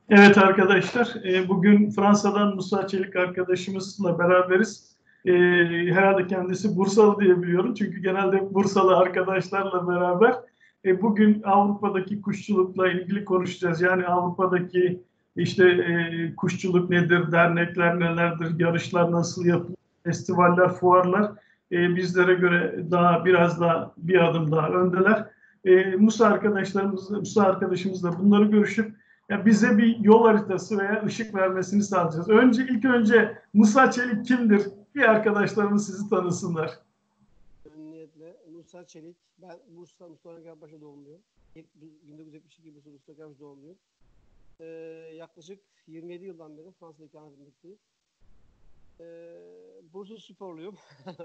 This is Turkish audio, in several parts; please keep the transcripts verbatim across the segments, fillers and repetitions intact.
Evet arkadaşlar, e, bugün Fransa'dan Musa Çelik arkadaşımızla beraberiz. E, herhalde kendisi Bursalı diye biliyorum çünkü genelde Bursalı arkadaşlarla beraber. E, bugün Avrupa'daki kuşçulukla ilgili konuşacağız. Yani Avrupa'daki işte e, kuşçuluk nedir, dernekler nelerdir, yarışlar nasıl yapılır, festivaller, fuarlar e, bizlere göre daha biraz daha bir adım daha öndeler. E, Musa arkadaşlarımız, Musa arkadaşımızla bunları görüşüp ya bize bir yol haritası veya ışık vermesini sağlayacağız. Önce ilk önce Musa Çelik kimdir? Bir arkadaşlarımız sizi tanısınlar. Memnuniyetle. Musa Çelik. Ben Bursa Mustafa Kemalpaşa doğumluyum. bin dokuz yüz yetmiş iki Bursa Mustafa Kemalpaşa doğumluyum. Ee, yaklaşık yirmi yedi yıldan beri Fransa'da ikamet etmekteyim. Ee, Bursa sporluyum.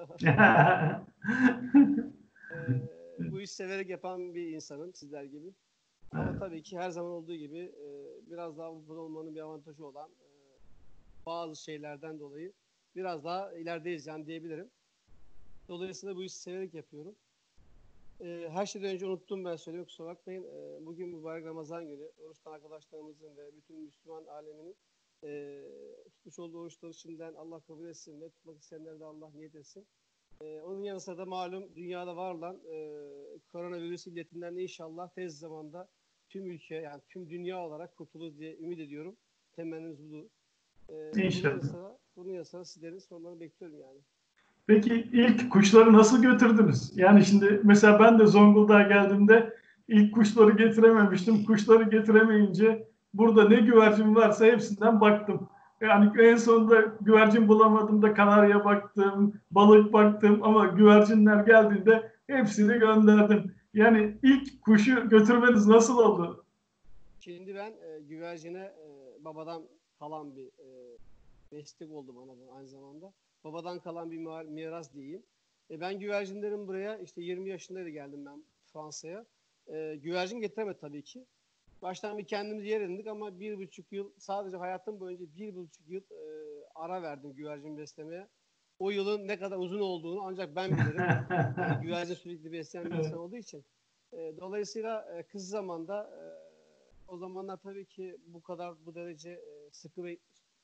ee, bu işi severek yapan bir insanım sizler gibi. Ama tabii ki her zaman olduğu gibi e, biraz daha Avrupa'da olmanın bir avantajı olan e, bazı şeylerden dolayı biraz daha ilerideyiz yani diyebilirim. Dolayısıyla bu işi severek yapıyorum. Ee, her şeyden önce unuttum ben söylemek, kusura bakmayın. Ee, bugün mübarek Ramazan günü. Oruçtan arkadaşlarımızın ve bütün Müslüman aleminin e, tutmuş olduğu oruçları şimdiden Allah kabul etsin ve tutmak isteyenler de Allah niyet etsin. Ee, onun yanı sıra da malum dünyada var olan e, koronavirüs illetinden de inşallah tez zamanda tüm ülke yani tüm dünya olarak kurtulur diye ümit ediyorum. Temennimiz budur. Ee, bunun yanı İnşallah. sıra, bunun yanı sıra sizlerin sorularını bekliyorum yani. Peki ilk kuşları nasıl götürdünüz? Yani şimdi mesela ben de Zonguldak'a geldiğimde ilk kuşları getirememiştim. Kuşları getiremeyince burada ne güvercin varsa hepsinden baktım. Yani en sonunda güvercin bulamadım da kanarya baktım, balık baktım ama güvercinler geldiğinde hepsini gönderdim. Yani ilk kuşu götürmeniz nasıl oldu? Şimdi ben e, güvercine e, babadan kalan bir e, meslek oldu bana bu aynı zamanda. Babadan kalan bir miras diyeyim. E, ben güvercinlerin buraya işte yirmi yaşındaydı geldim ben Fransa'ya. E, güvercin getiremedi tabii ki. Baştan bir kendimiz yer edindik ama bir buçuk yıl sadece hayatım boyunca bir buçuk yıl e, ara verdim güvercin beslemeye. O yılın ne kadar uzun olduğunu ancak ben bilirim. Yani güvercin sürekli besleyen bir insan olduğu için. E, dolayısıyla e, kısa zamanda e, o zamanlar tabii ki bu kadar bu derece e, sıkı ve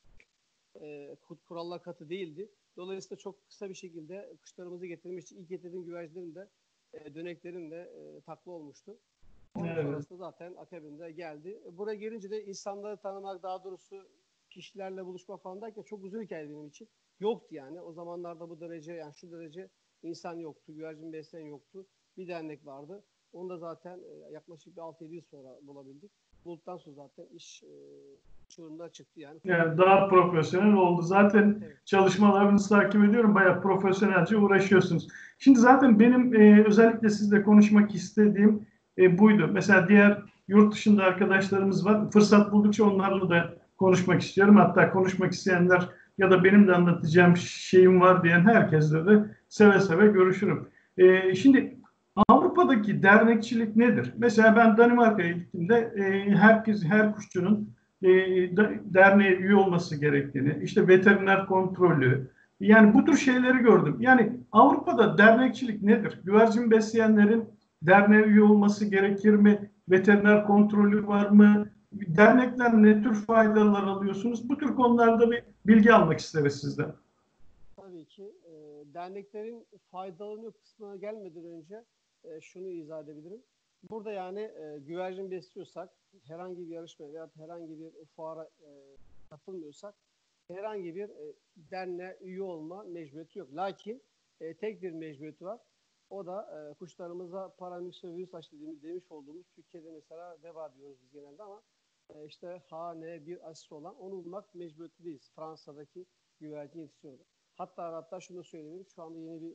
e, kurallar katı değildi. Dolayısıyla çok kısa bir şekilde kuşlarımızı getirmiş. İlk getirdiğim güvercinlerim de e, döneklerim de e, takla olmuştu. Onun Evet. sonrasında zaten akabinde geldi. Buraya gelince de insanları tanımak, daha doğrusu kişilerle buluşma falan derken çok uzun hikaye benim için. Yoktu yani. O zamanlarda bu derece, yani şu derece insan yoktu, güvercin besleyen yoktu. Bir dernek vardı. Onu da zaten e, yaklaşık bir altı yedi yıl sonra bulabildik. Bulduktan sonra zaten iş e, çığırından çıktı yani. Yani daha profesyonel oldu. Zaten Evet. çalışmalarınızı takip ediyorum. Bayağı profesyonelce uğraşıyorsunuz. Şimdi zaten benim e, özellikle sizle konuşmak istediğim e, buydu. Mesela diğer yurt dışında arkadaşlarımız var. Fırsat buldukça onlarla da konuşmak istiyorum. Hatta konuşmak isteyenler ya da benim de anlatacağım şeyim var diyen herkesle de seve seve görüşürüm. E, şimdi Avrupa'daki dernekçilik nedir? Mesela ben Danimarka'ya gittiğimde e, herkes, her kuşçunun e, derneğe üye olması gerektiğini, işte veteriner kontrolü, yani bu tür şeyleri gördüm. Yani Avrupa'da dernekçilik nedir? Güvercin besleyenlerin derneğe üye olması gerekir mi? Veteriner kontrolü var mı? Dernekten ne tür faydalar alıyorsunuz? Bu tür konularda bir bilgi almak isteriz sizden. Tabii ki. E, derneklerin faydalanıyor kısmına gelmeden önce e, şunu izah edebilirim. Burada yani e, güvercin besliyorsak, herhangi bir yarışmaya veya herhangi bir fuara e, katılmıyorsak, herhangi bir e, derneğe üye olma mecburiyeti yok. Lakin e, tek bir mecburiyeti var. O da e, kuşlarımıza paramyxo virüs aşı dediğimiz, demiş olduğumuz, Türkiye'de mesela veba diyoruz biz genelde ama e, işte H N bir aşısı olan onu bulmak mecburiyetindeyiz. Fransa'daki güvercin yetiştiriyorlar. Hatta hatta şunu söyleyeyim. Şu anda yeni bir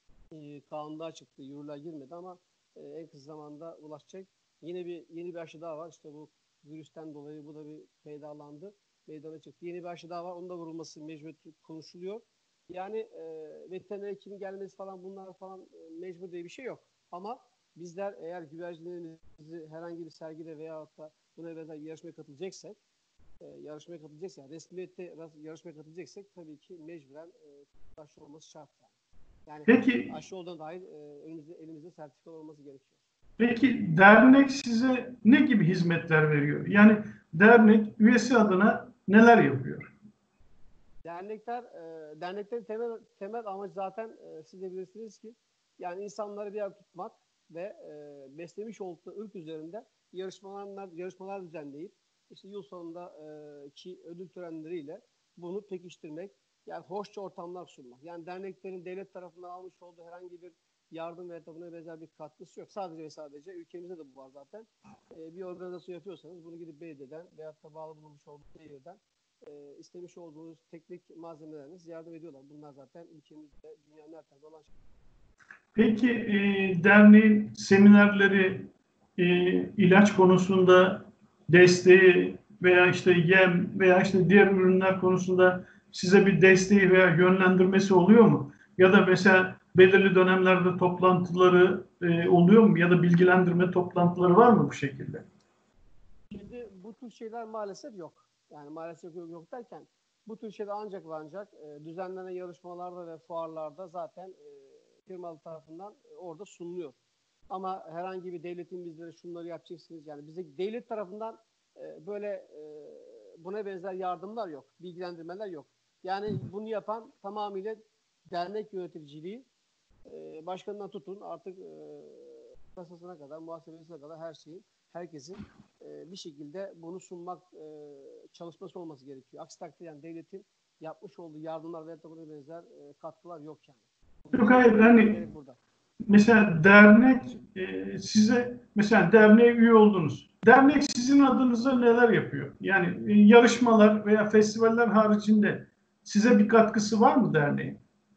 e, kanun daha çıktı. Yürürlüğe girmedi ama e, en kısa zamanda ulaşacak. Yeni bir yeni bir aşı daha var. İşte bu virüsten dolayı bu da bir peydalandı. Meydana çıktı. Yeni bir aşı daha var. Onun da vurulması mecbur konuşuluyor. Yani e, veteriner hekimin gelmesi falan bunlar falan e, mecbur diye bir şey yok. Ama bizler eğer güvercinlerimizi herhangi bir sergide veya da buna benzer bir yarışmaya katılacaksak e, yarışmaya katılacaksak, yani resmiyette yarışmaya katılacaksak tabii ki mecburen e, aşı olması şart yani. Yani Peki aşı olduğuna dair e, elimizde, elimizde sertifika olması gerekiyor. Peki dernek size ne gibi hizmetler veriyor? Yani dernek üyesi adına neler yapıyor? Dernekler, e, derneklerin temel temel amacı zaten e, siz de bilirsiniz ki yani insanları bir arada tutmak ve e, beslemiş oldukları ırk üzerinde yarışmalar yarışmalar düzenleyip işte yıl sonunda e, ki ödül törenleriyle bunu pekiştirmek, yani hoşça ortamlar sunmak. Yani derneklerin devlet tarafından almış olduğu herhangi bir yardım veya da buna benzer bir katkısı yok. Sadece ve sadece ülkemizde de bu var zaten. E, bir organizasyon yapıyorsanız bunu gidip belediyeden veyahut da bağlı bulunmuş olduğu şehirden e, istemiş olduğunuz teknik malzemeleriniz yardım ediyorlar. Bunlar zaten ülkemizde dünyanın her tarafında olan şeyler. Peki e, derneğin seminerleri, e, ilaç konusunda desteği veya işte yem veya işte diğer ürünler konusunda size bir desteği veya yönlendirmesi oluyor mu? Ya da mesela belirli dönemlerde toplantıları e, oluyor mu? Ya da bilgilendirme toplantıları var mı bu şekilde? Şimdi bu tür şeyler maalesef yok. Yani maalesef yok, yok derken bu tür şeyler ancak ve ancak e, düzenlenen yarışmalarda ve fuarlarda zaten e, firmalı tarafından e, orada sunuluyor. Ama herhangi bir devletin bizlere şunları yapacaksınız, yani bize devlet tarafından e, böyle e, buna benzer yardımlar yok, bilgilendirmeler yok. Yani bunu yapan tamamıyla dernek yöneticiliği, e, başkanından tutun artık e, kasasına kadar, muhasebesine kadar her şeyi, herkesin e, bir şekilde bunu sunmak e, çalışması olması gerekiyor. Aksi takdirde yani devletin yapmış olduğu yardımlar veya da buna benzer e, katkılar yok yani. Yok, Bunu hayır, belirtmek hani gerek burada. mesela dernek e, size mesela derneğe üye oldunuz. Dernek sizin adınıza neler yapıyor? Yani e, yarışmalar veya festivaller haricinde size bir katkısı var mı derneğin?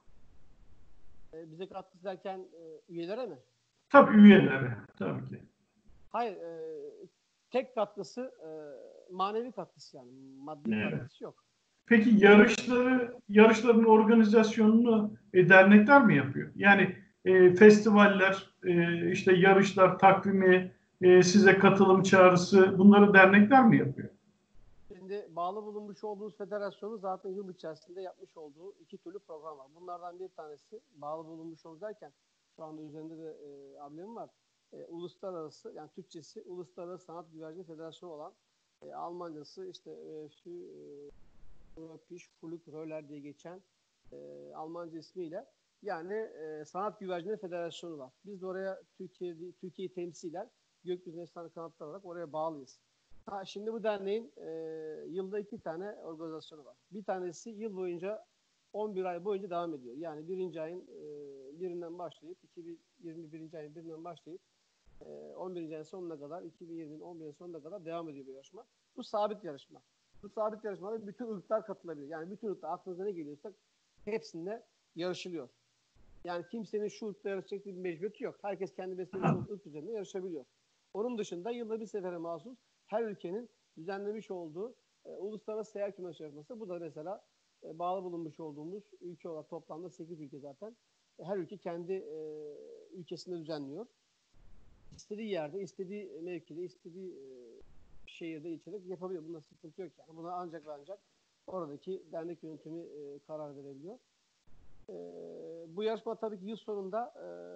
E, bize katkı derken e, üyelere mi? Tabii üyelere, tabii ki. Hayır. E, tek katkısı e, manevi katkısı, yani maddi Evet. katkısı yok. Peki yarışları, yarışların organizasyonunu e, dernekler mi yapıyor? Yani e, festivaller, e, işte yarışlar, takvimi, e, size katılım çağrısı bunları dernekler mi yapıyor? Şimdi bağlı bulunmuş olduğumuz federasyonun zaten yıl içerisinde yapmış olduğu iki türlü program var. Bunlardan bir tanesi bağlı bulunmuş olduğu derken şu anda üzerinde de e, amblemim var. E, uluslararası, yani Türkçesi Uluslararası Sanat Güvercin Federasyonu olan, e, Almancası işte e, Europäisch Flug diye geçen e, Almanca ismiyle, yani e, Sanat Güvercinleri Federasyonu var. Biz de oraya Türkiye Türkiye'yi temsilen Gökyüzü Efsane Kanatlar olarak oraya bağlıyız. Ha, şimdi bu derneğin e, yılda iki tane organizasyonu var. Bir tanesi yıl boyunca on bir ay boyunca devam ediyor. Yani birinci ayın e, birinden başlayıp iki bin yirmi birinci ayın birinden başlayıp e, on birinci ayın sonuna kadar, iki bin yirminin on birin sonuna kadar devam ediyor bu yarışma. Bu sabit yarışma. Bu sabit yarışmada bütün ırklar katılabilir. Yani bütün ırklar, aklınıza ne geliyorsa hepsinde yarışılıyor. Yani kimsenin şu ırkla yarışacak bir mecburiyeti yok. Herkes kendi beslemiş olduğu ırk üzerinde yarışabiliyor. Onun dışında yılda bir sefere mahsus her ülkenin düzenlemiş olduğu e, uluslararası seyahat kümesi yarışması. Bu da mesela e, bağlı bulunmuş olduğumuz ülke olarak toplamda sekiz ülke zaten. E, her ülke kendi e, ülkesinde düzenliyor. İstediği yerde, istediği mevkide, istediği e, şehirde, ilçede yapabiliyor. Bunda sıkıntı yok yani. Buna ancak ve ancak oradaki dernek yönetimi e, karar verebiliyor. E, bu yarışma tabii ki yıl sonunda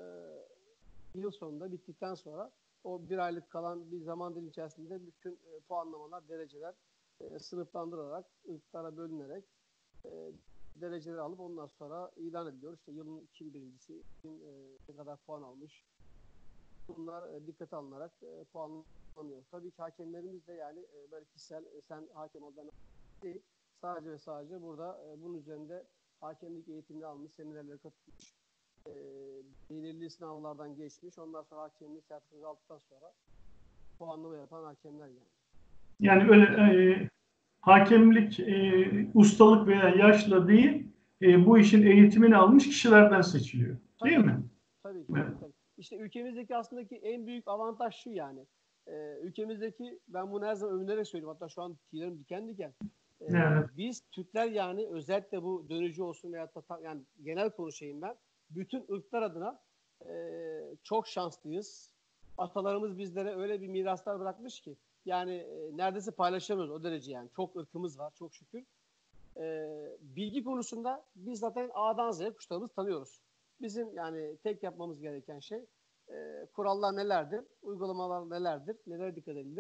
e, yıl sonunda bittikten sonra o bir aylık kalan bir zaman dilimi içerisinde bütün e, puanlamalar, dereceler e, sınıflandırılarak, ırklara bölünerek e, dereceleri alıp ondan sonra ilan ediliyor. İşte yılın kim birincisi, kim e, ne kadar puan almış. Bunlar e, dikkate alınarak e, puanlanıyor. Tabii ki hakemlerimiz de yani e, böyle kişisel e, sen hakem ol ben değil. Sadece ve sadece burada e, bunun üzerinde hakemlik eğitimini almış, seminerlere katılmış, e, belirli sınavlardan geçmiş. Ondan sonra hakemlik sertifikası aldıktan sonra puanlama yapan hakemler yani. Yani öyle e, hakemlik, e, ustalık veya yaşla değil, e, bu işin eğitimini almış kişilerden seçiliyor. Değil Tabii ki. mi? Tabii ki. Evet. Tabii, tabii. İşte ülkemizdeki aslında en büyük avantaj şu yani. Ee, ülkemizdeki, ben bunu her zaman övünerek söylüyorum. Hatta şu an tüylerim diken diken. Ee, Evet. biz Türkler yani özellikle bu dönücü olsun veya da yani genel konuşayım ben. Bütün ırklar adına e, çok şanslıyız. Atalarımız bizlere öyle bir miraslar bırakmış ki yani e, neredeyse paylaşamıyoruz o derece yani. Çok ırkımız var çok şükür. E, bilgi konusunda biz zaten A'dan Z'ye kuşlarımızı tanıyoruz. Bizim yani tek yapmamız gereken şey e, kurallar nelerdir, uygulamalar nelerdir, nelere dikkat edilir.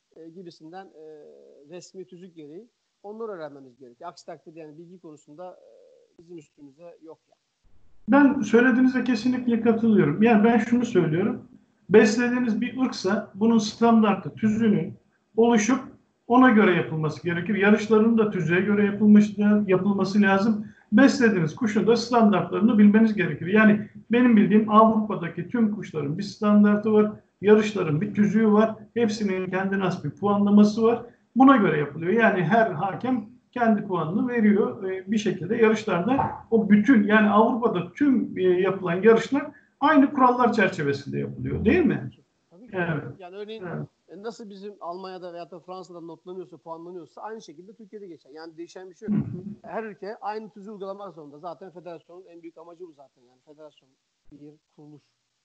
e, gibisinden e, resmi tüzük gereği onları öğrenmemiz gerekiyor. Aksi takdirde yani bilgi konusunda e, bizim üstümüze yok yani. Ben söylediğinize kesinlikle katılıyorum. Yani ben şunu söylüyorum. Beslediğiniz bir ırksa bunun standartı, tüzüğünün oluşup ona göre yapılması gerekir. Yarışların da tüzüğe göre yapılması, yapılması lazım. Beslediğiniz kuşun da standartlarını bilmeniz gerekir. Yani benim bildiğim Avrupa'daki tüm kuşların bir standartı var. Yarışların bir tüzüğü var. Hepsinin kendine has bir puanlaması var. Buna göre yapılıyor. Yani her hakem kendi puanını veriyor. Bir şekilde yarışlarda o bütün, yani Avrupa'da tüm yapılan yarışlar aynı kurallar çerçevesinde yapılıyor, değil Tabii mi? ki. Tabii ki. Evet. Yani örneğin Evet. e, nasıl bizim Almanya'da veya da Fransa'da notlanıyorsa, puanlanıyorsa aynı şekilde Türkiye'de geçer. Yani değişen bir şey yok. Her ülke aynı tüzüğü uygulamak zorunda. Zaten federasyonun en büyük amacı bu zaten. Yani federasyon bir kuruluş.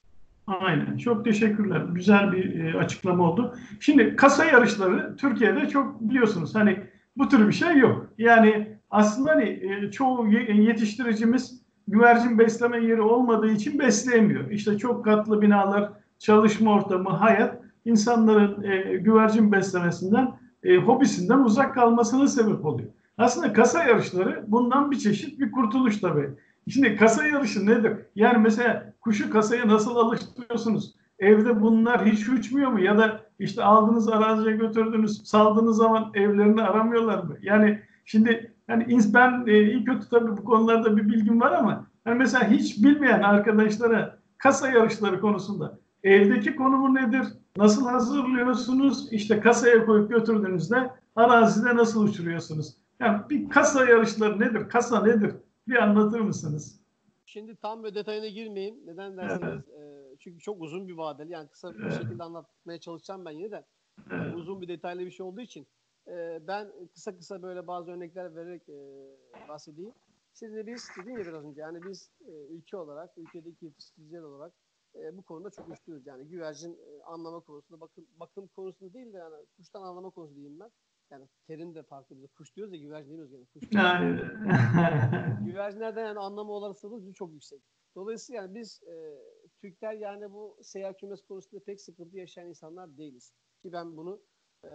Aynen. Çok teşekkürler. Güzel bir e, açıklama oldu. Şimdi kasa yarışları Türkiye'de çok biliyorsunuz. Hani bu tür bir şey yok. Yani aslında hani e, çoğu yetiştiricimiz güvercin besleme yeri olmadığı için besleyemiyor. İşte çok katlı binalar, çalışma ortamı, hayat insanların e, güvercin beslemesinden, e, hobisinden uzak kalmasına sebep oluyor. Aslında kasa yarışları bundan bir çeşit bir kurtuluş tabii. Şimdi kasa yarışı nedir? Yani mesela kuşu kasaya nasıl alıştırıyorsunuz? Evde bunlar hiç uçmuyor mu? Ya da işte aldığınız araziye götürdünüz, saldığınız zaman evlerini aramıyorlar mı? Yani şimdi yani ben e, iyi kötü tabii bu konularda bir bilgim var ama yani mesela hiç bilmeyen arkadaşlara kasa yarışları konusunda evdeki konumu nedir? Nasıl hazırlıyorsunuz? İşte kasaya koyup götürdüğünüzde arazide nasıl uçuruyorsunuz? Yani bir kasa yarışları nedir? Kasa nedir? Bir anlatır mısınız? Şimdi tam ve detayına girmeyeyim. Neden Evet, derseniz e, çünkü çok uzun bir vadeli. Yani kısa bir evet, şekilde anlatmaya çalışacağım ben yine de. E, evet. uzun bir detaylı bir şey olduğu için. E, ben kısa kısa böyle bazı örnekler vererek e, bahsedeyim. Şimdi biz dedim ya biraz önce yani biz e, ülke olarak, ülkedeki yetiştiriciler olarak e, bu konuda çok üstünüz. Yani güvercin e, anlama konusunda, bakım, bakım konusunda değil de yani kuştan anlama konusu diyeyim ben. Yani terim de farklı. Biz kuş diyoruz ya güvercin demiyoruz yani kuş diyoruz. Yani, Güvercinlerden yani anlamı olasılığımız çok yüksek. Dolayısıyla yani biz e, Türkler yani bu seyyar kümes konusunda pek sıkıntı yaşayan insanlar değiliz. Ki ben bunu e,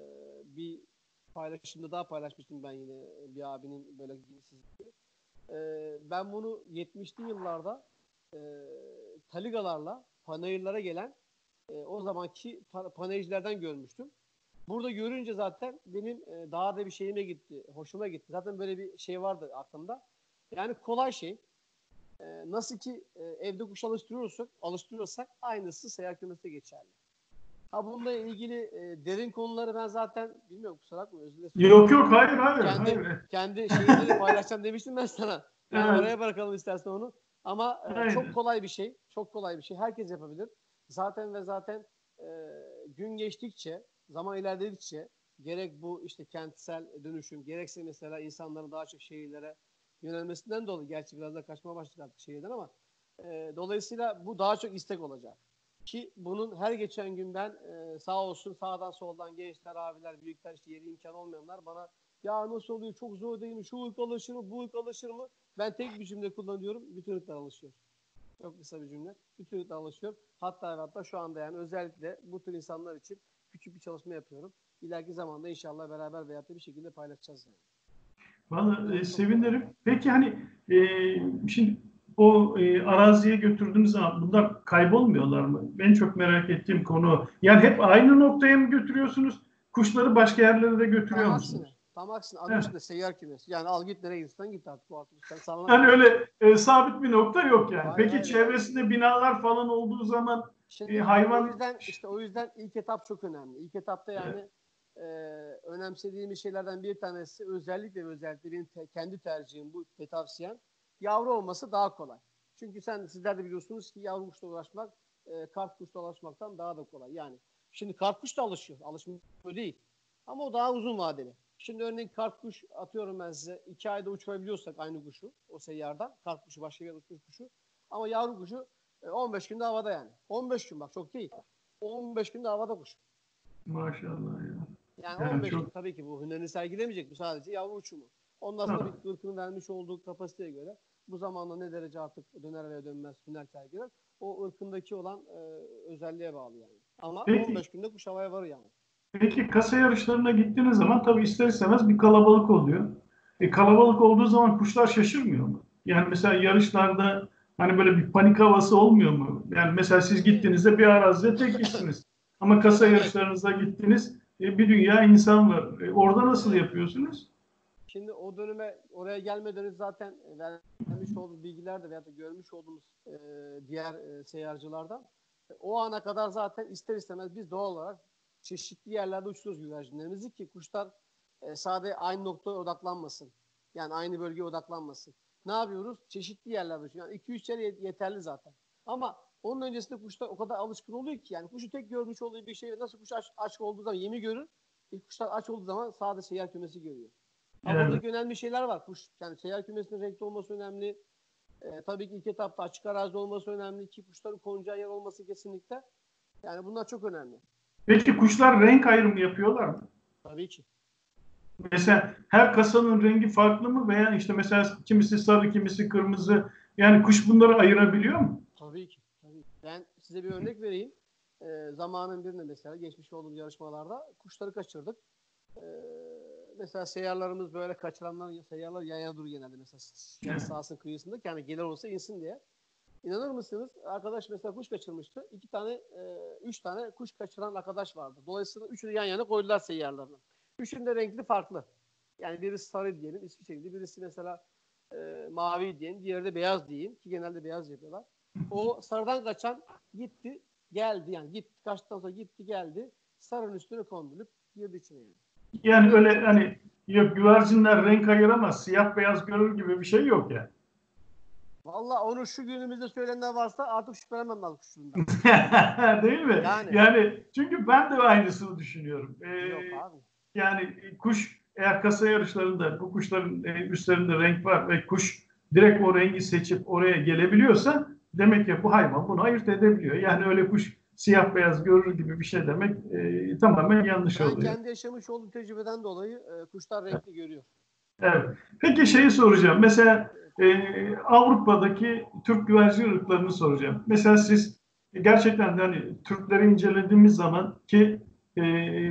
bir paylaşımda daha paylaşmıştım ben yine bir abinin böyle bilgisizliği. E, ben bunu yetmişli yıllarda e, taligalarla panayırlara gelen e, o zamanki panayırcilerden görmüştüm. Burada görünce zaten benim e, daha da bir şeyime gitti, hoşuma gitti. Zaten böyle bir şey vardı aklımda. Yani kolay şey. E, nasıl ki e, evde kuş alıştırıyorsak, alıştırıyorsak aynısı seyahat kümeste geçerli. Ha bununla ilgili e, derin konuları ben zaten bilmiyorum kusura bakma özür dilerim söyleyeyim. yok yok, hayır hayır Kendi hayır. kendi şeyimleri paylaşacağım demiştim ben sana. Yani Evet, oraya bırakalım istersen onu. Ama e, çok aynen. kolay bir şey. Çok kolay bir şey. Herkes yapabilir. Zaten ve zaten e, gün geçtikçe, zaman ilerledikçe gerek bu işte kentsel dönüşüm, gerekse mesela insanların daha çok şehirlere yönelmesinden dolayı, gerçi biraz da kaçma başladık artık şehirden ama e, dolayısıyla bu daha çok istek olacak. Ki bunun her geçen gün ben e, sağ olsun sağdan soldan gençler, abiler, büyükler işte yeri imkan olmayanlar bana ya nasıl oluyor çok zor değil mi? Şu ırk alışır mı? Bu ırk alışır mı? Ben tek bir cümle kullanıyorum. Bütün ırklar alışıyor. Çok kısa bir cümle. Bütün ırklar alışıyor. Hatta ve hatta şu anda yani özellikle bu tür insanlar için küçük bir çalışma yapıyorum. İleriki zamanda inşallah beraber veyahut da bir şekilde paylaşacağız yani. Vallahi e, Yani çok kolay. sevinirim. Peki hani e, şimdi o e, araziye götürdüğünüz zaman bunlar kaybolmuyorlar mı? En çok merak ettiğim konu. Yani hep aynı noktaya mı götürüyorsunuz? Kuşları başka yerlere de götürüyor Tam aksine. musunuz? Tam aksine. Adı Heh. üstünde seyyar kümesi. Yani al git nereye gidiyorsan git artık. Bu artık sen sağlanak Yani olmuş. öyle e, sabit bir nokta yok yani. Hayır Peki hayır hayır. çevresinde binalar falan olduğu zaman e, Şimdi o hayvan. yüzden işte o yüzden ilk etap çok önemli. İlk etapta yani e, önemsediğim şeylerden bir tanesi özellikle ve özellikle benim te- kendi tercihim bu ve tavsiyem yavru olması daha kolay. Çünkü sen sizler de biliyorsunuz ki yavru kuşla uğraşmak e, kart kuşla uğraşmaktan daha da kolay. Yani şimdi kart kuş da alışıyor. Alışmıyor değil. Ama o daha uzun vadeli. Şimdi örneğin kart kuş atıyorum ben size iki ayda uçurabiliyorsak aynı kuşu o seyyardan kart kuşu başka bir uçmuş kuşu ama yavru kuşu e, on beş günde havada yani. on beş gün bak çok değil. on beş günde havada kuş. Maşallah ya. Yani Yani on beş gün çok tabii ki bu hünerini sergilemeyecek bu sadece yavru uçumu. Ondan sonra tamam. tabii ki ırkının vermiş olduğu kapasiteye göre bu zamanla ne derece artık döner veya dönmez hüner sergiler. O ırkındaki olan e, özelliğe bağlı yani. Ama Peki on beş günde kuş havaya varır yani. Peki kasa yarışlarına gittiğiniz zaman tabii ister istemez bir kalabalık oluyor. E, kalabalık olduğu zaman kuşlar şaşırmıyor mu? Yani mesela yarışlarda hani böyle bir panik havası olmuyor mu? Yani mesela siz Şimdi gittiğinizde bir arazide tek kişisiniz. Ama kasa evet, yarışlarınıza gittiniz, e, bir dünya insan var. E, orada nasıl evet. yapıyorsunuz? Şimdi o döneme oraya gelmeden önce zaten vermiş olduğumuz bilgiler de veyahut da görmüş olduğumuz e, diğer e, seyyarcılardan e, o ana kadar zaten ister istemez biz doğal olarak çeşitli yerlerde uçuruyoruz güvercinlerimizi ki kuşlar e, sadece aynı noktaya odaklanmasın. Yani aynı bölgeye odaklanmasın. Ne yapıyoruz? Çeşitli yerlerde uçuyoruz. Yani iki üç yer yeterli zaten. Ama onun öncesinde kuşlar o kadar alışkın oluyor ki yani kuşu tek görmüş olduğu bir şey nasıl kuş aç, aç olduğu zaman yemi görür. İlk kuşlar aç olduğu zaman sadece seyyar kümesi görüyor. Ha Evet. buradaki önemli şeyler var. Kuş, yani seyyar kümesinin renkli olması önemli. Ee, tabii ki ilk etapta açık arazide olması önemli. Ki kuşların konacağı yer olması kesinlikle. Yani bunlar çok önemli. Peki kuşlar renk ayrımı yapıyorlar mı? Tabii ki. Mesela her kasanın rengi farklı mı veya işte mesela kimisi sarı, kimisi kırmızı. Yani kuş bunları ayırabiliyor mu? Tabii ki. Tabii ki. Ben size bir örnek vereyim. Ee, zamanın birinde mesela geçmiş olduğum yarışmalarda kuşları kaçırdık. Ee, mesela seyyarlarımız böyle kaçıranlar, seyyarlar yan yana durur genelde mesela yarış sahasının kıyısında. Yani gelir olsa insin diye. İnanır mısınız? Arkadaş mesela kuş kaçırmıştı. İki tane, e, üç tane kuş kaçıran arkadaş vardı. Dolayısıyla üçü de yan yana koydular seyyarlarını. Üçünün de renkli farklı. Yani birisi sarı diyelim, hiçbir şekilde. Birisi mesela e, mavi diyelim, diğeri de beyaz diyeyim ki genelde beyaz yapıyorlar. O sarıdan kaçan gitti, geldi yani gitti, kaçtıktan sonra gitti geldi. Sarının üstüne kondulup girdi içine yani. Yani Renk öyle çok çok. hani yok güvercinler renk ayıramaz, siyah beyaz görür gibi bir şey yok yani. Valla onu şu günümüzde söyleyenler varsa artık şüphelenmem lazım kuşluğundan. Değil mi? Yani Yani çünkü ben de aynısını düşünüyorum. yok Ee, abi. yani kuş eğer kasa yarışlarında bu kuşların e, üstlerinde renk var ve kuş direkt o rengi seçip oraya gelebiliyorsa demek ki bu hayvan bunu ayırt edebiliyor. Yani öyle kuş siyah beyaz görür gibi bir şey demek e, tamamen yanlış Ben oluyor. kendi yaşamış olduğum tecrübeden dolayı e, kuşlar renkli görüyor. Evet. Peki şeyi soracağım. Mesela e, Avrupa'daki Türk güvercin ırklarını soracağım. Mesela siz gerçekten de hani Türkleri incelediğimiz zaman ki e,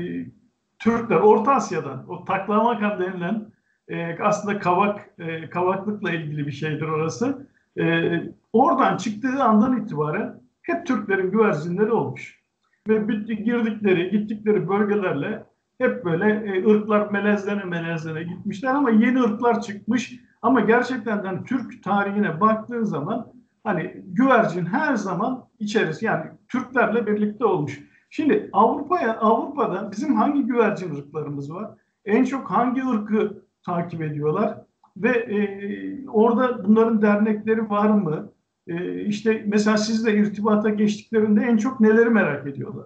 Türkler Orta Asya'dan o taklamakan denilen e, aslında kavak e, kavaklıkla ilgili bir şeydir orası. E, oradan çıktığı andan itibaren hep Türklerin güvercinleri olmuş. Ve girdikleri, gittikleri bölgelerle hep böyle e, ırklar melezlene melezlene gitmişler ama yeni ırklar çıkmış. Ama gerçekten de hani Türk tarihine baktığın zaman hani güvercin her zaman içerisi yani Türklerle birlikte olmuş. Şimdi Avrupa'ya Avrupa'da bizim hangi güvercin ırklarımız var? En çok hangi ırkı takip ediyorlar? Ve e, orada bunların dernekleri var mı? E, işte mesela sizle irtibata geçtiklerinde en çok neleri merak ediyorlar?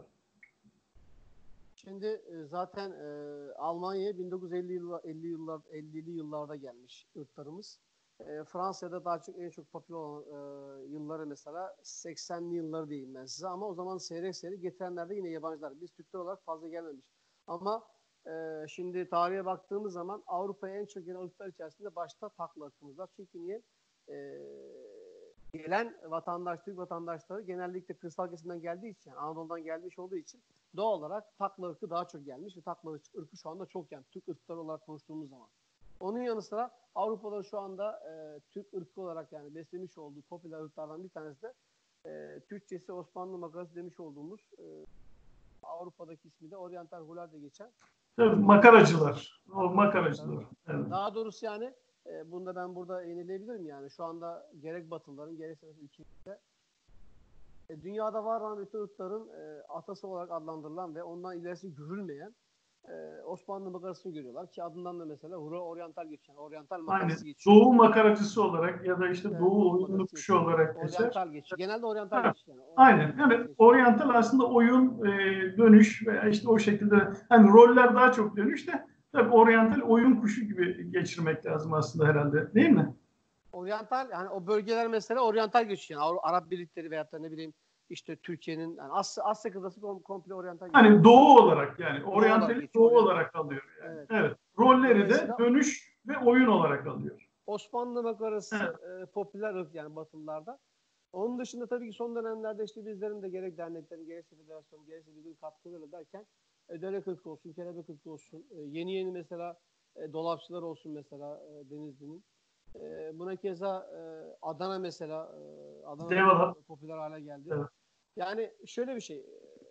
Şimdi e, zaten e, Almanya'ya bin dokuz yüz elli yıllar, elli yıllar, ellili yıllarda gelmiş ırklarımız. E, Fransa'da daha çok en çok popüler olan e, yılları mesela seksenli yılları diyeyim ben size ama o zaman seyrek seyrek getirenler de yine yabancılar. Biz Türkler olarak fazla gelmemiş. Ama e, şimdi tarihe baktığımız zaman Avrupa'ya en çok gelen ırklar içerisinde başta takla ırkımız var. Çünkü niye? E, gelen vatandaş, Türk vatandaşları genellikle kırsal kesimden geldiği için, yani Anadolu'dan gelmiş olduğu için doğal olarak takla ırkı daha çok gelmiş ve takla ırkı şu anda çok yani Türk ırkları olarak konuştuğumuz zaman. Onun yanı sıra Avrupa'da şu anda e, Türk ırkı olarak yani beslemiş olduğu popüler ırklardan bir tanesi de e, Türkçesi Osmanlı makarası demiş olduğumuz e, Avrupa'daki ismi de Oriental Hular'da geçen Tabii Osmanlı makarası. makaracılar. O Makaracılar tabii. makaracılar. Evet. Daha doğrusu yani e, bunu da ben burada yenileyebilirim yani. Şu anda gerek Batılıların gerekse ülkemizde e, dünyada var olan bütün ırkların e, atası olarak adlandırılan ve ondan ilerisi görülmeyen e, Osmanlı makarasını görüyorlar ki adından da mesela Hura Oriental geçiyor. Yani Oriental Aynen. makarası geçiyor. Doğu makaracısı olarak ya da işte Evet, Doğu Doğu oyunlu makarası kuşu geçiyor. olarak geçer. Oriental geçiyor. Genelde Oriental Ha, geçiyor. Yani. aynen. Oriental Evet. geçiyor. Oriental aslında oyun, e, dönüş veya işte o şekilde hani roller daha çok dönüş de tabii Oriental oyun kuşu gibi geçirmek lazım aslında herhalde. Değil mi? Oriental yani o bölgeler mesela Oriental geçiyor. Yani Arap birlikleri veyahut da ne bileyim işte Türkiye'nin yani Asya, Asya kıtası kom komple Oriental geçiyor. Hani Doğu olarak yani Doğu olarak Oriental'i geçiyor. Doğu Oriental. olarak alıyor yani. Evet. Evet. Rolleri de Dolayısıyla dönüş ve oyun olarak alıyor. Osmanlı makarası Evet. e, popüler ırk yani Batılılarda. Onun dışında tabii ki son dönemlerde işte bizlerin de gerek derneklerin, gerekse federasyonun, gerekse bizim katkılarıyla derken E, dönek ırkı olsun, kelebek ırkı olsun. E, yeni yeni mesela e, dolapçılar olsun mesela e, Denizli'nin. E, buna keza e, Adana mesela e, Adana'da Eyvallah. çok popüler hale geldi. Evet. Yani şöyle bir şey.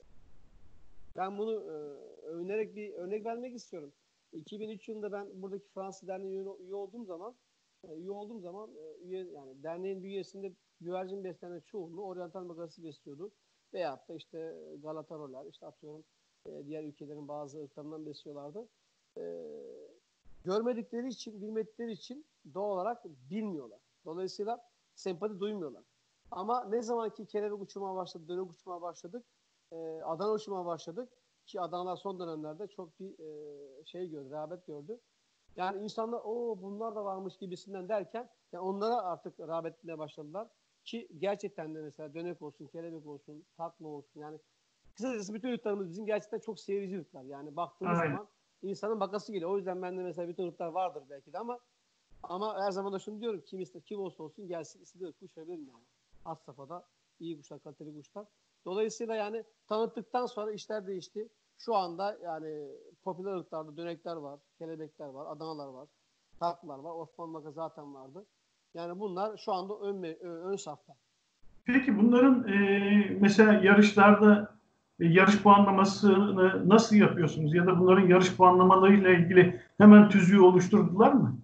Ben bunu e, övünerek bir örnek vermek istiyorum. iki bin üç yılında ben buradaki Fransız Derneği'ne üye, üye olduğum zaman e, üye olduğum zaman e, üye, yani derneğin bünyesinde güvercin beslenen çoğunluğu oryantal magası besliyordu. Veyahut da işte Galata Roller, işte atıyorum e, diğer ülkelerin bazı ırklarından besliyorlardı. E, görmedikleri için, bilmedikleri için doğal olarak bilmiyorlar. Dolayısıyla sempati duymuyorlar. Ama ne zaman ki kelebek uçurmaya başladı, dönek uçurmaya başladık, e, Adana uçurmaya başladık ki Adanalar son dönemlerde çok bir e, şey gördü, rağbet gördü. Yani insanlar o bunlar da varmış gibisinden derken yani onlara artık rağbet etmeye başladılar. Ki gerçekten de mesela dönek olsun, kelebek olsun, takla olsun yani kısacası bütün ırklarımız bizim gerçekten çok seyirci ırklar. Yani baktığımız Aynen. zaman insanın bakası geliyor. O yüzden bende mesela bütün ırklar vardır belki de ama ama her zaman da şunu diyorum kim ister kim olsa olsun gelsin istediği ırkı uçurabilirim yani. Az safhada iyi kuşlar, kaliteli kuşlar. Dolayısıyla yani tanıttıktan sonra işler değişti. Şu anda yani popüler ırklarda dönekler var, kelebekler var, Adanalar var, taklar var, Osmanlı maka zaten vardı. Yani bunlar şu anda ön, ön safta. Peki bunların e, mesela yarışlarda e, yarış puanlamasını nasıl yapıyorsunuz? Ya da bunların yarış puanlamalarıyla ilgili hemen tüzüğü oluşturdular mı?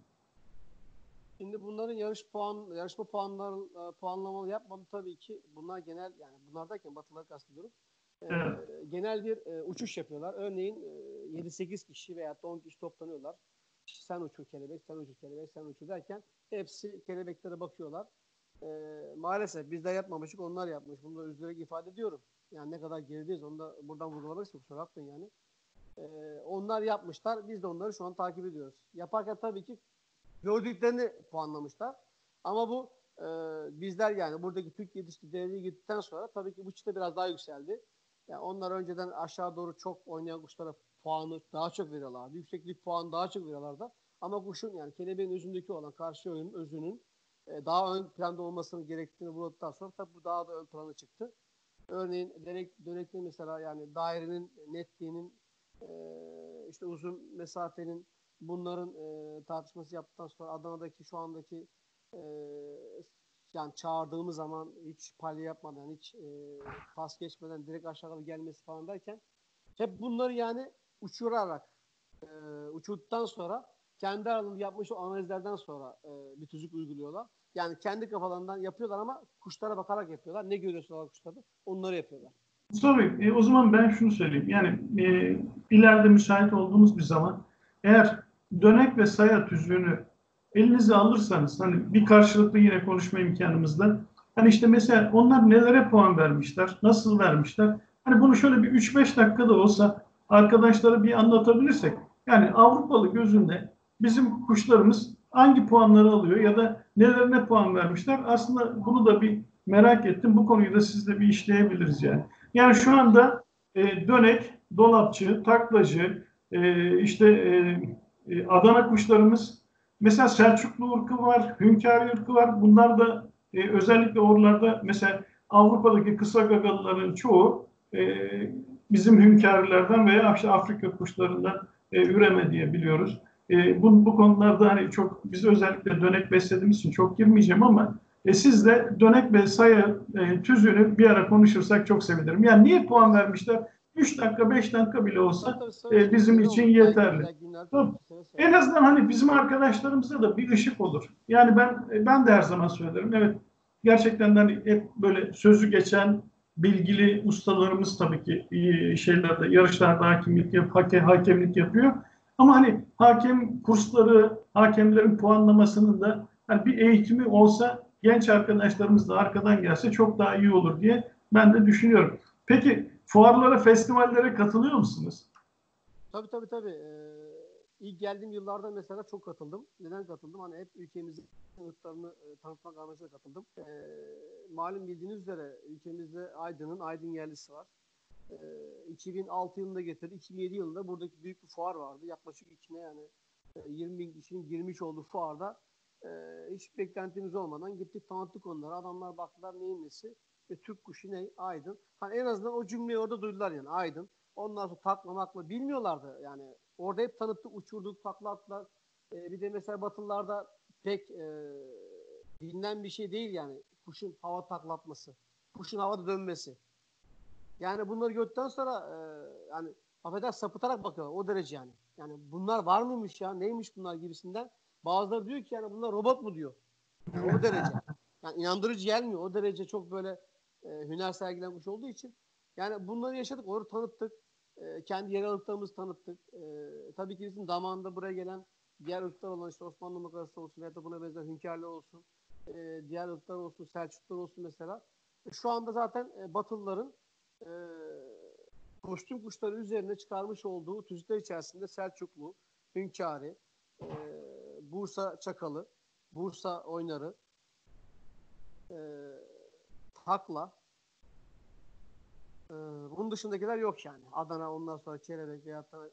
Şimdi bunların yarış puan, yarışma puanları e, puanlamalı yapmadı tabii ki. Bunlar genel yani bunlar derken Batıları kastediyorum. E, Evet. genel bir e, uçuş yapıyorlar. Örneğin e, yedi sekiz kişi veya on kişi toplanıyorlar. Sen uçur kelebek, sen uçur kelebek, sen uçur derken hepsi kelebeklere bakıyorlar. E, maalesef bizler yapmamışık, onlar yapmış. Bunu da üzülerek ifade ediyorum. Yani ne kadar gerideyiz onu da buradan vurgulamak istiyorum. Kusura bakmayın yani. E, onlar yapmışlar. Biz de onları şu an takip ediyoruz. Yaparken tabii ki gördüklerini puanlamışlar. Ama bu e, bizler yani buradaki Türk yetişti devreye gittikten sonra tabii ki bu çıta biraz daha yükseldi. Yani onlar önceden aşağı doğru çok oynayan kuşlara puanı daha çok veriyorlardı. Yükseklik puanı daha çok veriyorlardı. Ama kuşun yani kelebeğin özündeki olan karşı oyunun özünün e, daha ön planda olmasının gerektiğini bulduktan sonra tabii bu daha da ön plana çıktı. Örneğin dönek, dönekli mesela yani dairenin netliğinin e, işte uzun mesafenin bunların e, tartışması yaptıktan sonra Adana'daki şu andaki e, yani çağırdığımız zaman hiç palya yapmadan hiç e, pas geçmeden direkt aşağıya gelmesi falan derken hep bunları yani uçurarak e, uçurduktan sonra kendi aralarında yapmış o analizlerden sonra e, bir tüzük uyguluyorlar. Yani kendi kafalarından yapıyorlar ama kuşlara bakarak yapıyorlar. Ne görüyorsalar kuşlarda onları yapıyorlar. Tabii. E, o zaman ben şunu söyleyeyim. Yani e, ileride müsait olduğumuz bir zaman eğer dönek ve saya tüzüğünü elinize alırsanız hani bir karşılıklı yine konuşma imkanımızda hani işte mesela onlar nelere puan vermişler, nasıl vermişler? Hani bunu şöyle bir üç beş dakikada olsa arkadaşlara bir anlatabilirsek yani Avrupalı gözünde bizim kuşlarımız hangi puanları alıyor ya da nelerine puan vermişler? Aslında bunu da bir merak ettim. Bu konuyu da sizle bir işleyebiliriz yani. Yani şu Tabii ki. anda e, dönek, dolapçı, taklacı, e, işte e, e, Adana kuşlarımız, mesela Selçuklu ırkı var, Hünkârı ırkı var. Bunlar da e, özellikle oralarda mesela Avrupa'daki kısa gagalıların çoğu e, bizim hünkârlardan veya işte Afrika kuşlarından e, üreme diye biliyoruz. E, bu, bu konularda hani çok biz özellikle dönek beslediğimiz için çok girmeyeceğim ama e, siz de dönek ve sayı e, tüzüğünü bir ara konuşursak çok sevinirim. Yani niye puan Evet. vermişler? üç dakika beş dakika bile Tabii olsa tabii seve e, seve. bizim Neden için olmasın? Belki yeterli. ileriki günler tabii Tabii. ki seve seve. En azından hani bizim arkadaşlarımıza da bir ışık olur. Yani ben ben de her zaman söylerim. Evet, gerçekten de hani hep böyle sözü geçen bilgili ustalarımız tabii ki iyi şeylerde yarışlarda hakimlik yap, hake, hakemlik yapıyor. Ama hani hakem kursları, hakemlerin puanlamasının da hani bir eğitimi olsa genç arkadaşlarımız da arkadan gelse çok daha iyi olur diye ben de düşünüyorum. Peki fuarlara, festivallere katılıyor musunuz? Tabii tabii tabii. Ee, ilk geldiğim yıllarda mesela çok katıldım. Neden katıldım? Hani hep ülkemizin ırklarını e, tanıtmak amacıyla katıldım. Ee, malum bildiğiniz üzere ülkemizde Aydın'ın Aydın yerlisi var. Ee, iki bin altı yılında getirdi. iki bin yedi yılında buradaki büyük bir fuar vardı. Yaklaşık içine yani e, yirmi bin kişinin girmiş olduğu fuarda e, hiç beklentimiz olmadan gittik tanıttık onları. Adamlar baktılar neyin nesi? Ve Türk kuşu ne? Aydın. Hani en azından o cümleyi orada duydular yani Aydın. Ondan sonra taklamakla bilmiyorlardı. Yani orada hep tanıttık, uçurduk, takla attılar. E, bir de mesela Batılılarda pek e, bilinen bir şey değil yani. Kuşun hava taklatması. Kuşun havada dönmesi. Yani bunları gördükten sonra e, yani affeder sapıtarak bakıyorlar. O derece yani. Yani bunlar var mıymış ya? Neymiş bunlar gibisinden. Bazıları diyor ki yani bunlar robot mu diyor. Yani o derece. Yani inandırıcı gelmiyor. O derece çok böyle e, hüner sergilen kuş olduğu için. Yani bunları yaşadık. Onları tanıttık. E, kendi yerel ırklarımızı tanıttık. E, tabii ki bizim zamanında buraya gelen diğer ırklar olan işte Osmanlı makarası olsun ya da buna benzer hünkârlar olsun. E, diğer ırklar olsun, Selçuklular olsun mesela. E, şu anda zaten e, Batılıların e, kostüm kuşları üzerine çıkarmış olduğu tüzükler içerisinde Selçuklu, Hünkâri, e, Bursa Çakalı, Bursa Oynarı, e, Takla. E, bunun dışındakiler yok yani. Adana, ondan sonra Kelebek veyahut da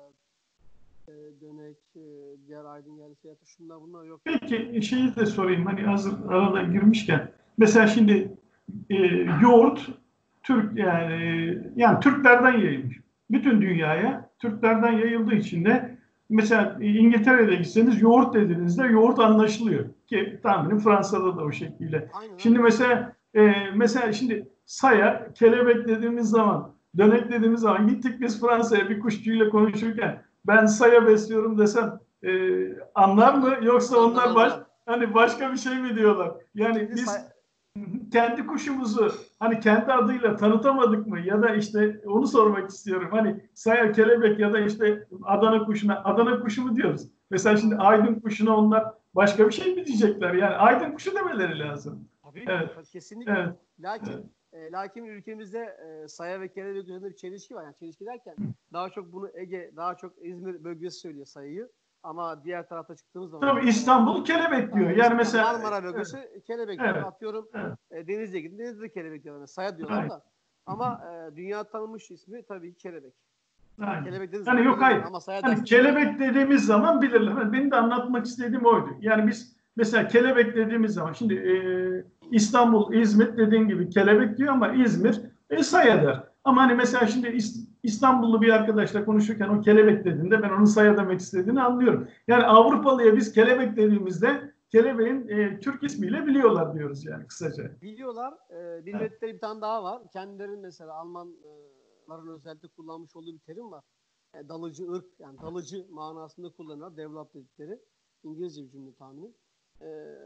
e, Dönek, e, diğer Aydın yerlisi veyahut da şunlar bunlar yok yani. Peki şeyi de sorayım hani hazır arada girmişken. Mesela şimdi e, yoğurt Türk yani yani Türklerden yayılmış. Bütün dünyaya Türklerden yayıldığı için de mesela İngiltere'de gitseniz yoğurt dediğinizde yoğurt anlaşılıyor. Ki tahminim Fransa'da da o şekilde. Aynen Şimdi aynen. mesela e, mesela şimdi saya, kelebek dediğimiz zaman, dönek dediğimiz zaman gittik biz Fransa'ya bir kuşçuyla konuşurken ben saya besliyorum desem e, anlar mı yoksa onlar baş, Anlamazlar. hani başka bir şey mi diyorlar? Yani Şimdi say- biz kendi kuşumuzu hani kendi adıyla tanıtamadık mı? Ya da işte onu sormak istiyorum. Hani saya kelebek ya da işte Adana kuşuna Adana kuşu mu diyoruz? Mesela şimdi Hı. Aydın kuşuna onlar başka bir şey mi diyecekler? Yani Aydın kuşu demeleri lazım. Tabii ki, Evet, tabii, kesinlikle. evet, Lakin evet. e, lakin ülkemizde e, saya ve kelebek üzerinde bir çelişki var. Yani çelişki derken daha çok bunu Ege, daha çok İzmir bölgesi söylüyor sayıyı. Ama diğer tarafta çıktığımız zaman Tabii mesela İstanbul kelebek diyor. e, Yani İst- yani mesela Marmara evet, bölgesi kelebek diyor. evet, Atıyorum evet. e, Denizli'ye gidin, Denizli'de kelebek diyorlar. Yani saya diyorlar Aynen, da. Ama e, dünya tanınmış ismi tabii ki kelebek. Yani aynen. kelebek dediği Hani zaman yok bilirler hayır. ama saya Hani derse bilmezler. kelebek dediğimiz zaman bilirler. Hani benim de anlatmak istediğim oydu. Yani biz mesela kelebek dediğimiz zaman şimdi e, İstanbul, İzmir dediğin gibi kelebek diyor ama İzmir e, say eder. Ama hani mesela şimdi İs- İstanbullu bir arkadaşla konuşurken o kelebek dediğinde ben onun saya demek istediğini anlıyorum. Yani Avrupalıya biz kelebek dediğimizde kelebeğin e, Türk ismiyle biliyorlar diyoruz yani kısaca. Biliyorlar. E, Evet. bilmedikleri bir tane daha var. Kendilerinin mesela Almanların özellikle kullanmış olduğu bir terim var. E, dalıcı ırk, yani dalıcı manasında kullanılan devlat dedikleri. İngilizce bir cümle tahmini. E,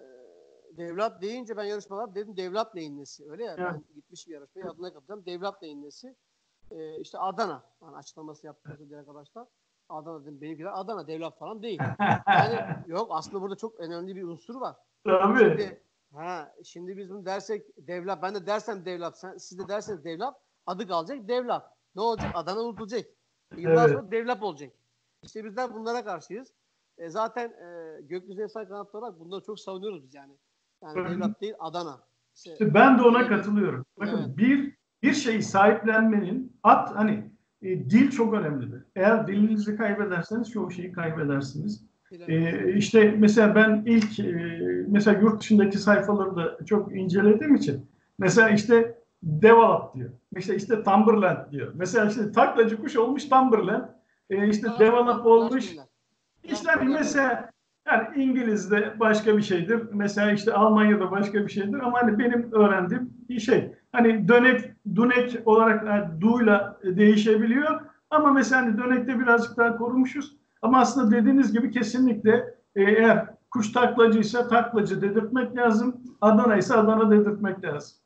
devlat deyince ben yarışmalar dedim devlat neyin nesi? Öyle ya, Evet. ben gitmiş bir yarışmaya adına katılacağım. Devlat neyin nesi? E, işte Adana. Yani açıklaması yaptıkları diğer arkadaşlar. Adana dedim, benimkiler Adana devlat falan değil. Yani yok, aslında burada çok önemli bir unsur var. Tabii. Şimdi ha şimdi biz bunu dersek devlet, ben de dersem devlet, sen, siz de derseniz devlet, adı kalacak devlet. Ne olacak? Adana unutulacak. Yıllar Evet. sonra devlet olacak. İşte bizler bunlara karşıyız. E, zaten e, gökyüzü insan kanatları olarak bunları çok savunuyoruz biz yani. Yani devlet değil Adana. İşte İşte ben de ona kelebek. katılıyorum. Evet. Bakın bir bir şeyi sahiplenmenin at hani e, dil çok önemlidir. Eğer Tabii ki. dilinizi kaybederseniz çoğu şeyi kaybedersiniz. E, Bilemezsiniz. işte mesela ben ilk e, mesela yurt dışındaki sayfaları da çok incelediğim için mesela işte develop diyor. İşte işte Cumberland diyor. Mesela işte taklacı kuş olmuş Cumberland. E, işte Flash bunlar. develop Flash olmuş kimler? işte Flash hani kimler diyorlar. mesela yani İngiliz'de başka bir şeydir. Mesela işte Almanya'da başka bir şeydir. Ama hani benim öğrendiğim bir şey. Hani dönek, dunek olarak yani duyla değişebiliyor. Ama mesela hani dönekte birazcık daha korumuşuz. Ama aslında dediğiniz gibi kesinlikle e, eğer kuş taklacıysa taklacı dedirtmek lazım. Adana ise Adana dedirtmek lazım.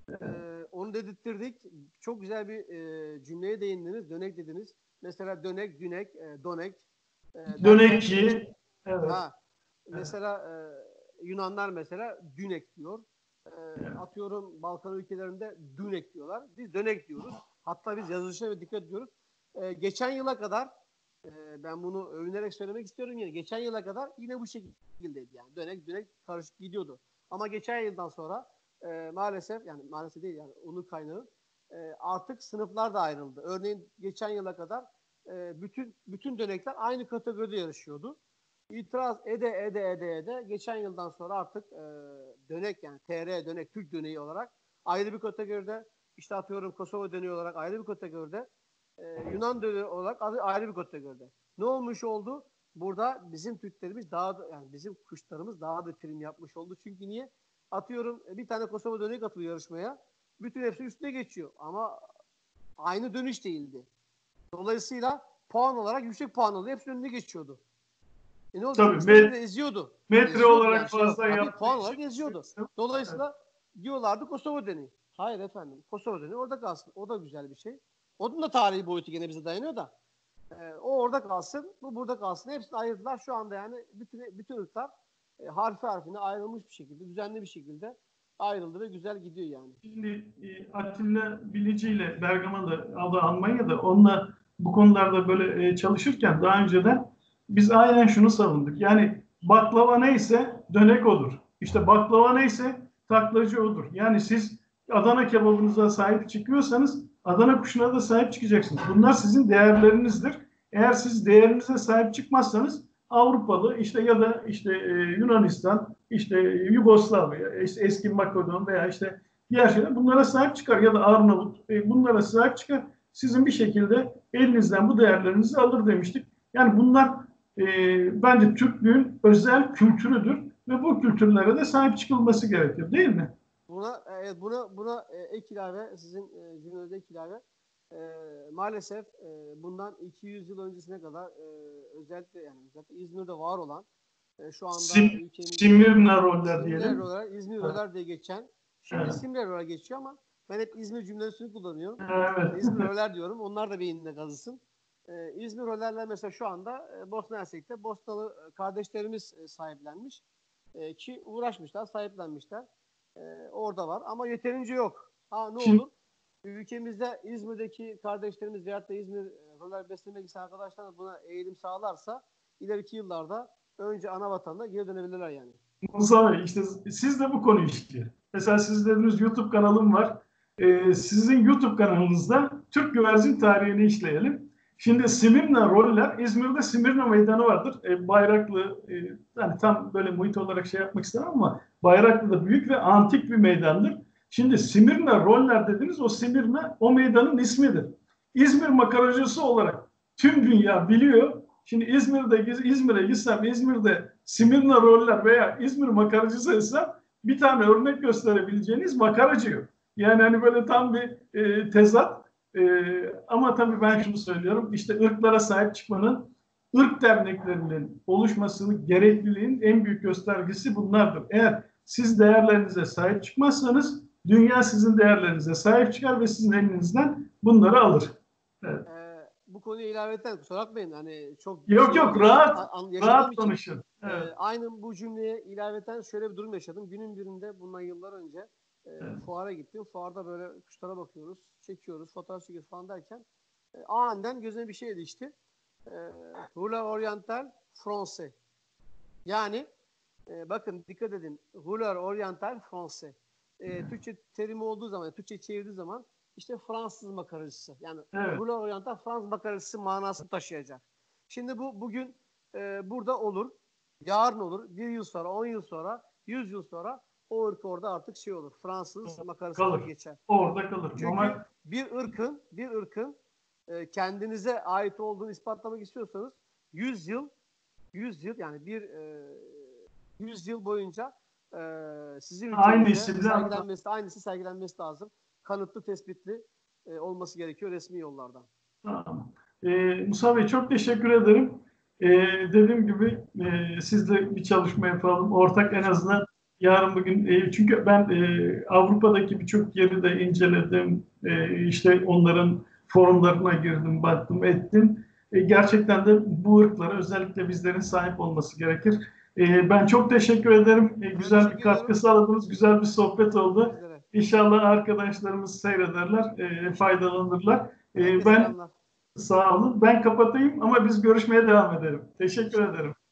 Ee, onu dedirttirdik. Çok güzel bir e, cümleye değindiniz. Dönek dediniz. Mesela dönek, dünek, e, donek e, derken Dönekçi, evet. ha mesela e, Yunanlar mesela dünek diyor. E, atıyorum Balkan ülkelerinde dünek diyorlar. Biz dönek diyoruz. Hatta biz yazılışa ve dikkat ediyoruz. E, geçen yıla kadar e, ben bunu övünerek söylemek istiyorum yine. Geçen yıla kadar yine bu şekildeydi yani. Dönek dünek karışık gidiyordu. Ama geçen yıldan sonra e, maalesef, yani maalesef değil yani onun kaynağı, e, artık sınıflar da ayrıldı. Örneğin geçen yıla kadar e, bütün bütün dönekler aynı kategoride yarışıyordu. İtiraz ede ede ede ede geçen yıldan sonra artık e, dönek, yani T R dönek, Türk döneği olarak ayrı bir kategoride, işte atıyorum Kosova döneği olarak ayrı bir kategoride, e, Yunan dölü olarak adı ayrı bir kategoride. Ne olmuş oldu? Burada bizim Türklerimiz daha da, yani bizim kuşlarımız daha da prim yapmış oldu. Çünkü niye? Atıyorum bir tane Kosova döneği katılıyor yarışmaya. Bütün hepsi üstüne geçiyor. Ama aynı dönüş değildi. Dolayısıyla puan olarak yüksek puan alıyor. Hepsinin önüne geçiyordu. E ne oldu? Tabii Kuşları met, da eziyordu. metre Eziyordu olarak yani şey fazla yok. Tabii yaptığı puan için. olarak eziyordu. Dolayısıyla evet. Diyorlardı Kosova döneği. Hayır efendim. Kosova döneği orada kalsın. O da güzel bir şey. Onun da tarihi boyutu gene bize dayanıyor da. E, o orada kalsın. Bu burada kalsın. Hepsini ayırdılar. Şu anda yani bütün bütün ırklar e, harfi harfine ayrılmış bir şekilde, düzenli bir şekilde ayrıldı ve güzel gidiyor yani. Şimdi e, Atilla Bilici ile Bergama'da, adı Almanya'da onunla bu konularda böyle e, çalışırken daha önceden biz aynen şunu savunduk. Yani baklava neyse dönek odur. İşte baklava neyse taklacı odur. Yani siz Adana kebabınıza sahip çıkıyorsanız Adana kuşuna da sahip çıkacaksınız. Bunlar sizin değerlerinizdir. Eğer siz değerinize sahip çıkmazsanız Avrupalı işte ya da işte e, Yunanistan, işte Yugoslavya, es- eski Makedon veya işte diğer şeyler bunlara sahip çıkar ya da Arnavut e, bunlara sahip çıkar. Sizin bir şekilde elinizden bu değerlerinizi alır demiştik. Yani bunlar e, bence Türklüğün özel kültürüdür ve bu kültürlere de sahip çıkılması gerekir, değil mi? Buna evet buna buna e, ek ilave sizin e, cümlede ek ilave e, maalesef e, bundan iki yüz yıl öncesine kadar e, özellikle yani özellikle İzmir'de var olan e, şu anda Sim, ülkemizde Simirna roller Simler diyelim. olarak İzmir Evet. Roller diye geçen şimdi Evet. Simler olarak geçiyor ama ben hep İzmir cümlesini kullanıyorum. Evet. İzmir Roller diyorum. Onlar da beyninde kazısın. E, İzmir Roller'ler mesela şu anda e, Bosna Hersek'te Bosnalı kardeşlerimiz e, sahiplenmiş. E, ki uğraşmışlar, sahiplenmişler. E, orada var ama yeterince yok. Ha ne Şimdi olur? Ülkemizde İzmir'deki kardeşlerimiz veyahut da İzmir e, roller beslemek isteyen arkadaşlar buna eğilim sağlarsa ileriki yıllarda önce ana vatanına geri dönebilirler yani. Musa Bey, işte siz de bu konu işliyor. Mesela siz dediniz YouTube kanalım var. Ee, sizin YouTube kanalınızda Türk güvercin tarihini işleyelim. Şimdi Simirna roller, İzmir'de Simirna Meydanı vardır. Ee, Bayraklı, e, yani tam böyle muhit olarak şey yapmak istemem ama Bayraklı da büyük ve antik bir meydandır. Şimdi Simirna roller dediniz, o Simirna o meydanın ismidir. İzmir makaracısı olarak tüm dünya biliyor. Şimdi İzmir'de İzmir'e gitsem İzmir'de Simirna roller veya İzmir makaracısı ise bir tane örnek gösterebileceğiniz makaracı yok. Yani hani böyle tam bir e, tezat. E, ama tabii ben şunu söylüyorum. İşte ırklara sahip çıkmanın ırk derneklerinin oluşmasının gerekliliğin en büyük göstergesi bunlardır. Eğer siz değerlerinize sahip çıkmazsanız dünya sizin değerlerinize sahip çıkar ve sizin elinizden bunları alır. Evet. Ee, bu konuya ilaveten kusura bakmayın hani çok Yok şey yok olduğu için rahat an, yaşadığım rahat için konuşun. e, Evet. aynı bu cümleye ilaveten şöyle bir durum yaşadım. Günün birinde bundan yıllar önce e, Evet. fuara gittim. Fuarda böyle kuşlara bakıyoruz, çekiyoruz, fotoğraf çekiyoruz falan derken e, aniden gözüme bir şey ilişti. E, Hula Oriental Francais. Yani e, bakın dikkat edin. Hula Oriental Francais. E, Türkçe terimi olduğu zaman, Türkçe çevirdiği zaman işte Fransız makaracısı. Yani Evet. Hula Oriental Fransız makaracısı manasını taşıyacak. Şimdi bu bugün e, burada olur. Yarın olur. Bir yıl sonra, on yıl sonra, yüz yıl sonra o ırk orada artık şey olur. Fransız makarası Kalır. adı geçer. Orada kalır. Çünkü Normal. bir ırkın, bir ırkın e, kendinize ait olduğunu ispatlamak istiyorsanız yüz yıl yüz yıl yani bir e, yüz yıl boyunca e, sizin Aynı ülkenizde isimle sergilenmesi, aynısı sergilenmesi lazım. Kanıtlı, tespitli e, olması gerekiyor resmi yollardan. Tamam. Ee, Musa Bey çok teşekkür ederim. Ee, dediğim gibi e, sizle bir çalışma yapalım. Ortak en azından yarın bugün. E, çünkü ben e, Avrupa'daki birçok yeri de inceledim. E, işte onların forumlarına girdim, baktım, ettim. E, gerçekten de bu ırklara özellikle bizlerin sahip olması gerekir. E, ben çok teşekkür ederim. E, Ben güzel bir teşekkür katkı ediyorum. sağladınız. Güzel bir sohbet oldu. Bizlere. İnşallah arkadaşlarımız seyrederler, e, faydalanırlar. E, Herkese ben selamlar. sağ olun. Ben kapatayım ama biz görüşmeye devam edelim. Teşekkür İnşallah. ederim.